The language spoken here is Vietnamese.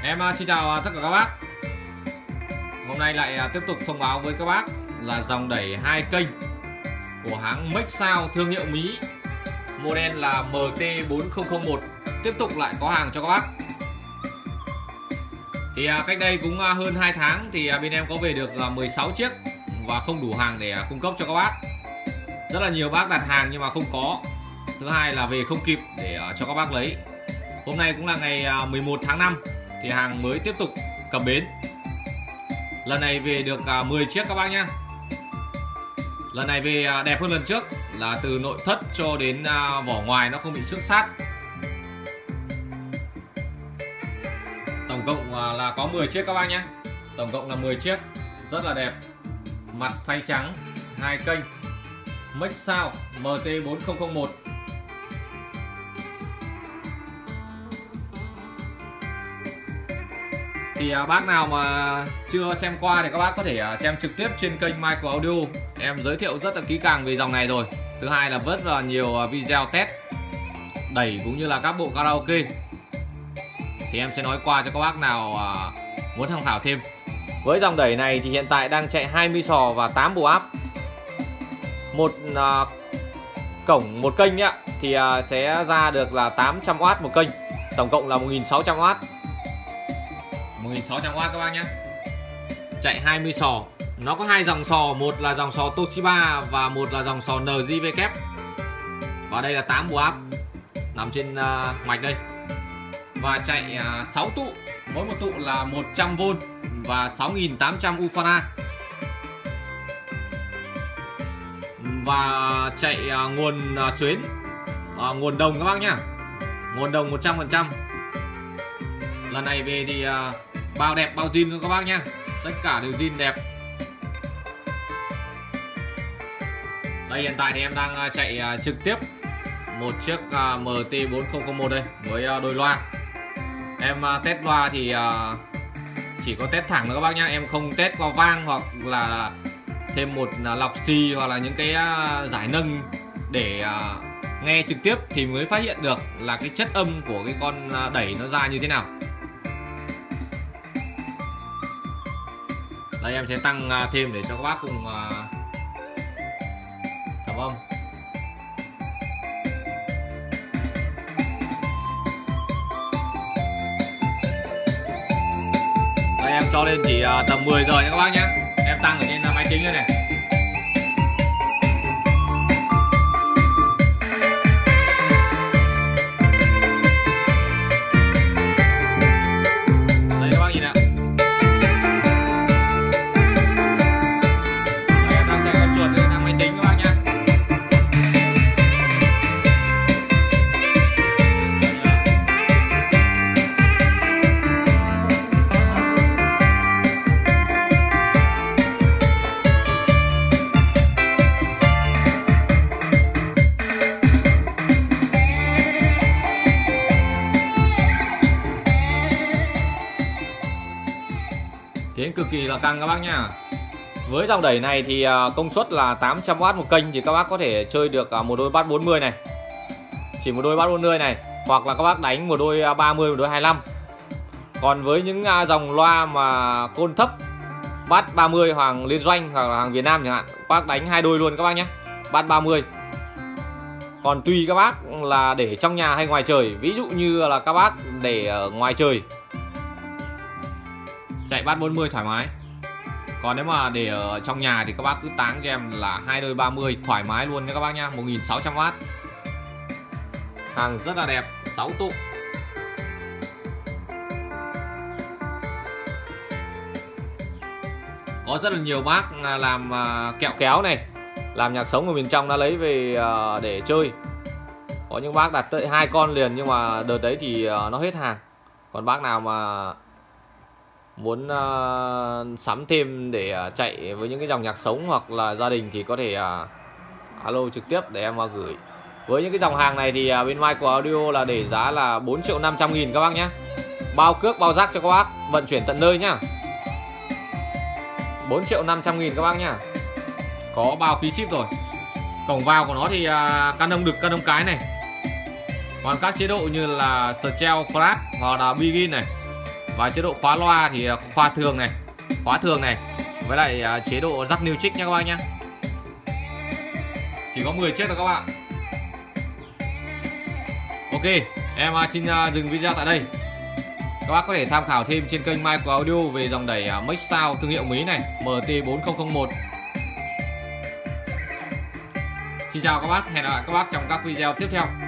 Xin chào tất cả các bác. Hôm nay lại tiếp tục thông báo với các bác là dòng đẩy 2 kênh của hãng Maxsound thương hiệu Mỹ, model là MT4001 tiếp tục lại có hàng cho các bác. Thì cách đây cũng hơn 2 tháng thì bên em có về được 16 chiếc và không đủ hàng để cung cấp cho các bác. Rất là nhiều bác đặt hàng nhưng mà không có. Thứ hai là về không kịp để cho các bác lấy. Hôm nay cũng là ngày 11 tháng 5 thì hàng mới tiếp tục cập bến. Lần này về được 10 chiếc các bác nhé. Lần này về đẹp hơn lần trước, là từ nội thất cho đến vỏ ngoài nó không bị xước sát. Tổng cộng là có 10 chiếc các bác nhé. Tổng cộng là 10 chiếc, rất là đẹp. Mặt phay trắng, 2 kênh Maxsound MT4001. Thì bác nào mà chưa xem qua thì các bác có thể xem trực tiếp trên kênh Michael Audio. Em giới thiệu rất là kỹ càng về dòng này rồi. Thứ hai là rất là nhiều video test đẩy cũng như là các bộ karaoke. Thì em sẽ nói qua cho các bác nào muốn tham khảo thêm. Với dòng đẩy này thì hiện tại đang chạy 20 sò và 8 bộ áp. Một cổng một kênh ấy, thì sẽ ra được là 800W một kênh. Tổng cộng là 1600W. 1600W các bác nhé. Chạy 20 sò. Nó có 2 dòng sò, một là dòng sò Toshiba và một là dòng sò NJW. Và đây là 8 bộ áp nằm trên mạch đây. Và chạy 6 tụ, mỗi một tụ là 100V và 6800 Ufana. Và chạy nguồn xuyến, nguồn đồng các bác nhá. Nguồn đồng 100%. Lần này về thì bao đẹp bao zin luôn các bác nhá. Tất cả đều zin đẹp. Đây hiện tại thì em đang chạy trực tiếp một chiếc MT4001 đây với đôi loa. Em test loa thì chỉ có test thẳng thôi các bác nhá. Em không test qua vang hoặc là thêm một lọc xì hoặc là những cái giải nâng để nghe trực tiếp thì mới phát hiện được là cái chất âm của cái con đẩy nó ra như thế nào. Đây em sẽ tăng thêm để cho các bác cùng thẩm âm. Đây em cho lên chỉ tầm 10 giờ nha các bác nhé. Em tăng ở trên máy tính đây này. Đây các bác nhìn ạ. Đây em đang chạy con chuột lên máy tính các bác nhé. Tiếng cực kỳ là căng các bác nhá. Với dòng đẩy này thì công suất là 800W một kênh thì các bác có thể chơi được một đôi bass 40 này. Chỉ một đôi bass 40 này, hoặc là các bác đánh một đôi 30, một đôi 25. Còn với những dòng loa mà côn thấp, bass 30 hàng liên doanh hoặc là hàng Việt Nam chẳng hạn, các bác đánh 2 đôi luôn các bác nhé. Bass 30. Còn tùy các bác là để trong nhà hay ngoài trời. Ví dụ như là các bác để ở ngoài trời chạy bass 40 thoải mái. Còn nếu mà để ở trong nhà thì các bác cứ táng cho em là 2 đôi 30 thoải mái luôn nha các bác nhá. 1600W. Hàng rất là đẹp, 6 tụ. Có rất là nhiều bác làm kẹo kéo này, làm nhạc sống ở miền trong đã lấy về để chơi. Có những bác đặt tới 2 con liền nhưng mà đợt đấy thì nó hết hàng. Còn bác nào mà muốn sắm thêm để chạy với những cái dòng nhạc sống hoặc là gia đình thì có thể alo trực tiếp để em gửi. Với những cái dòng hàng này thì bên Michael Audio là để giá là 4.500.000 các bác nhé. Bao cước bao rác cho các bác, vận chuyển tận nơi nhá. 4.500.000 các bác nhá. Có bao phí ship rồi. Cổng vào của nó thì canon đực, canon cái này. Còn các chế độ như là Stealth Flash hoặc là Begin này, Và chế độ khóa loa thì khóa thường này với lại chế độ jack new trick nha các bác nhé. Chỉ có 10 chiếc thôi các bạn. Ok, em xin dừng video tại đây. Các bác có thể tham khảo thêm trên kênh Michael Audio về dòng đẩy Make Sound thương hiệu Mỹ này, MT4001. Xin chào các bác, hẹn gặp lại các bác trong các video tiếp theo.